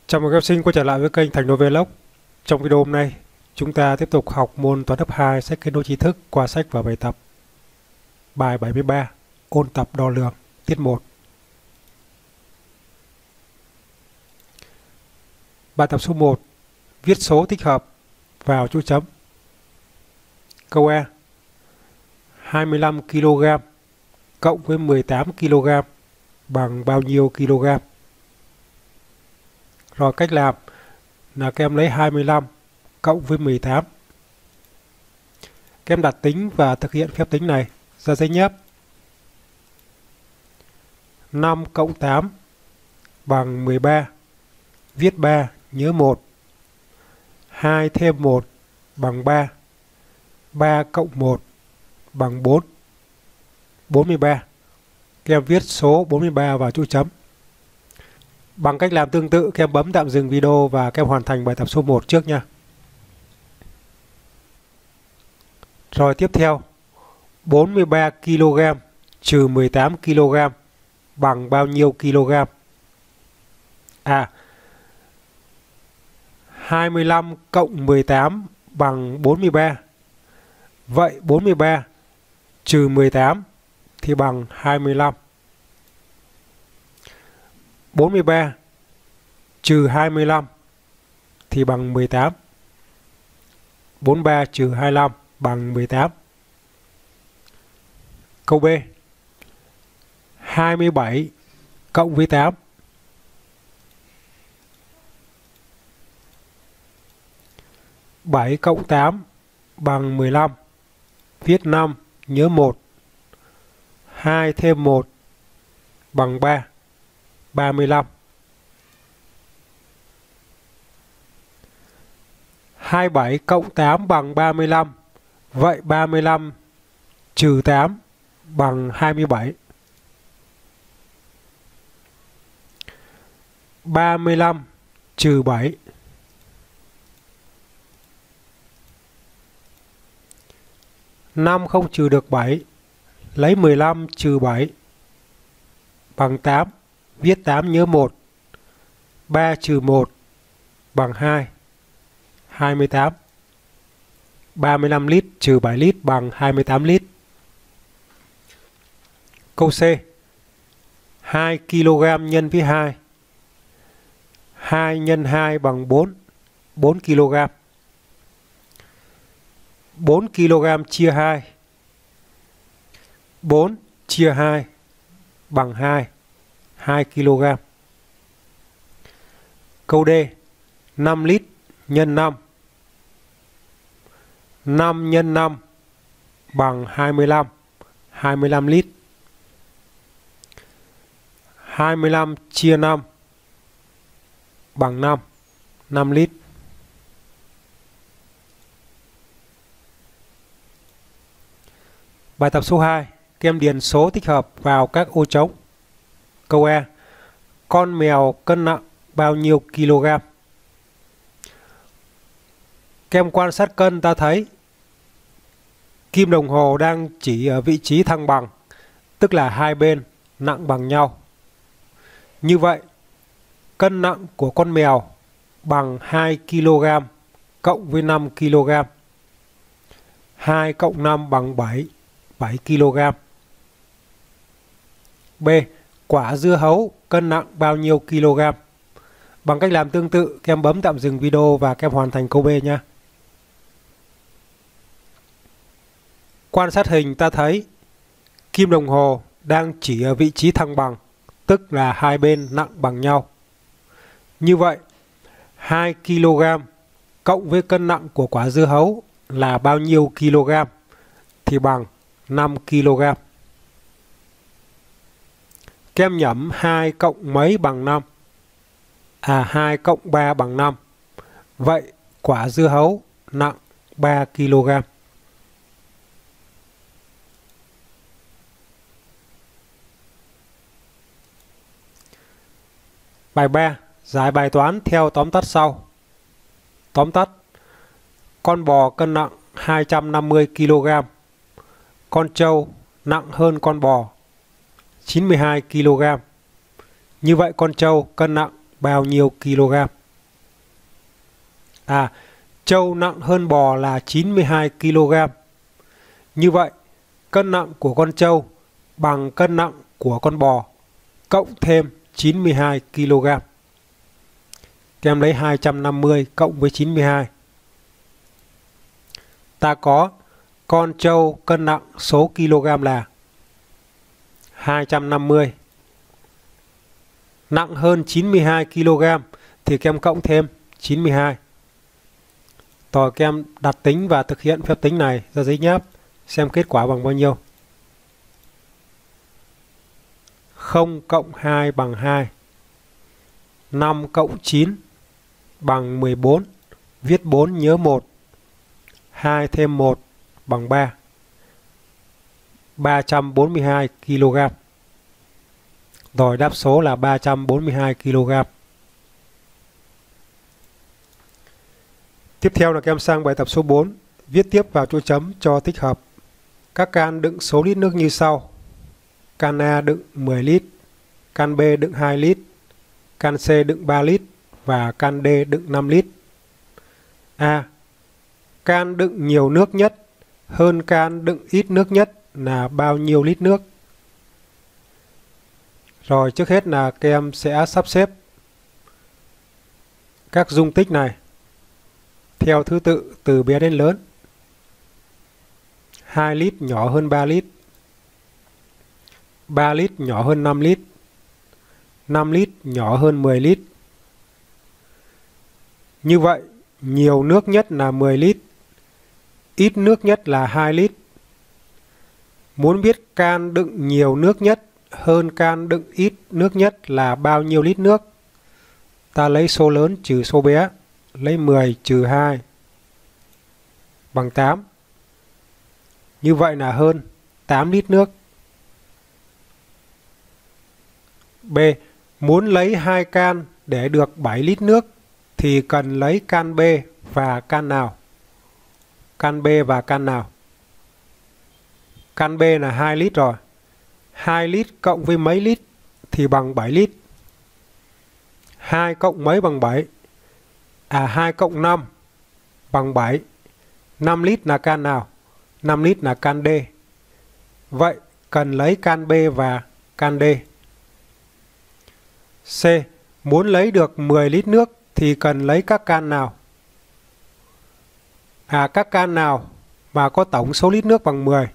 Chào mừng các học sinh quay trở lại với kênh Thành Đô Vlog. Trong video hôm nay, chúng ta tiếp tục học môn toán cấp 2 sách kết nối tri thức qua sách và bài tập. Bài 73, ôn tập đo lường, tiết 1. Bài tập số 1, viết số tích hợp vào chỗ chấm. Câu A, 25 kg cộng với 18 kg bằng bao nhiêu kg? Rồi cách làm là các em lấy 25 cộng với 18. Các em đặt tính và thực hiện phép tính này ra giấy nháp. 5 cộng 8 bằng 13. Viết 3 nhớ 1. 2 thêm 1 bằng 3. 3 cộng 1 bằng 4. 43. Các em viết số 43 vào chỗ chấm. Bằng cách làm tương tự, các em bấm tạm dừng video và các em hoàn thành bài tập số 1 trước nha. Rồi tiếp theo, 43 kg trừ 18 kg bằng bao nhiêu kg? À, 25 cộng 18 bằng 43. Vậy 43 trừ 18 thì bằng 25. 43 trừ 25 thì bằng 18. 43 trừ 25 bằng 18. Câu B, 27 cộng với 8. 7 cộng 8 bằng 15. Viết 5 nhớ 1. 2 thêm 1 bằng 3. 35. 27 cộng 8 bằng 35. Vậy 35 trừ 8 bằng 27. 35 trừ 7. 5 không trừ được 7. Lấy 15 trừ 7 bằng 8. Viết 8 nhớ 1. 3 trừ 1 bằng 2. 28. 35 lít trừ 7 lít bằng 28 lít. Câu C, 2 kg nhân với 2. 2 nhân 2 bằng 4. 4 kg. 4 kg chia 2. 4 chia 2 bằng 2. 2 kg. Câu D, 5 lít nhân 5. 5 nhân 5 bằng 25. 25 lít. 25 chia 5 bằng 5. 5 lít. Bài tập số 2, các em điền số tích hợp vào các ô trống. Câu A, con mèo cân nặng bao nhiêu kg? Các em quan sát cân ta thấy kim đồng hồ đang chỉ ở vị trí thăng bằng, tức là hai bên nặng bằng nhau. Như vậy, cân nặng của con mèo bằng 2 kg cộng với 5 kg. 2 cộng 5 bằng 7. 7 kg. B, quả dưa hấu cân nặng bao nhiêu kg? Bằng cách làm tương tự, các em bấm tạm dừng video và các em hoàn thành câu B nha. Quan sát hình ta thấy kim đồng hồ đang chỉ ở vị trí thăng bằng, tức là hai bên nặng bằng nhau. Như vậy, 2 kg cộng với cân nặng của quả dưa hấu là bao nhiêu kg? Thì bằng 5 kg. Các em nhẩm 2 cộng mấy bằng 5? 2 cộng 3 bằng 5. Vậy quả dưa hấu nặng 3 kg. Bài 3, giải bài toán theo tóm tắt sau. Tóm tắt, con bò cân nặng 250 kg. Con trâu nặng hơn con bò 92 kg. Như vậy con trâu cân nặng bao nhiêu kg? trâu nặng hơn bò là 92 kg. Như vậy, cân nặng của con trâu bằng cân nặng của con bò cộng thêm 92 kg. Các em lấy 250 cộng với 92. Ta có con trâu cân nặng số kg là 250. Nặng hơn 92 kg thì các em cộng thêm 92. Rồi các em đặt tính và thực hiện phép tính này ra giấy nháp xem kết quả bằng bao nhiêu. 0 cộng 2 bằng 2. 5 cộng 9 bằng 14. Viết 4 nhớ 1. 2 thêm 1 bằng 3. 342 kg. Rồi đáp số là 342 kg. Tiếp theo là các em sang bài tập số 4. Viết tiếp vào chỗ chấm cho thích hợp. Các can đựng số lít nước như sau. Can A đựng 10 lít, can B đựng 2 lít, can C đựng 3 lít và can D đựng 5 lít. A. Can đựng nhiều nước nhất hơn can đựng ít nước nhất là bao nhiêu lít nước? Rồi trước hết là các em sẽ sắp xếp các dung tích này theo thứ tự từ bé đến lớn. 2 lít nhỏ hơn 3 lít, 3 lít nhỏ hơn 5 lít, 5 lít nhỏ hơn 10 lít. Như vậy, nhiều nước nhất là 10 lít, ít nước nhất là 2 lít. Muốn biết can đựng nhiều nước nhất hơn can đựng ít nước nhất là bao nhiêu lít nước? Ta lấy số lớn trừ số bé, lấy 10 trừ 2 bằng 8. Như vậy là hơn 8 lít nước. B. Muốn lấy 2 can để được 7 lít nước thì cần lấy can B và can nào? Can B và can nào? Can B là 2 lít rồi. 2 lít cộng với mấy lít thì bằng 7 lít. 2 cộng mấy bằng 7? 2 cộng 5 bằng 7. 5 lít là can nào? 5 lít là can D. Vậy cần lấy can B và can D. C. Muốn lấy được 10 lít nước thì cần lấy các can nào? Các can nào mà có tổng số lít nước bằng 10?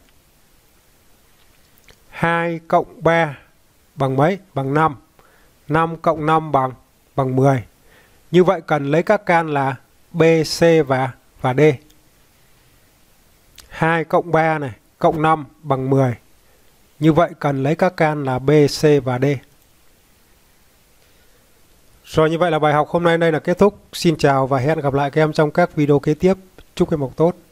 2 cộng 3 bằng mấy? Bằng 5. 5 cộng 5 bằng 10. Như vậy cần lấy các can là B, C và D. 2 cộng 3 này, cộng 5 bằng 10. Như vậy cần lấy các can là B, C và D. Rồi như vậy là bài học hôm nay đây là kết thúc. Xin chào và hẹn gặp lại các em trong các video kế tiếp. Chúc các em học tốt.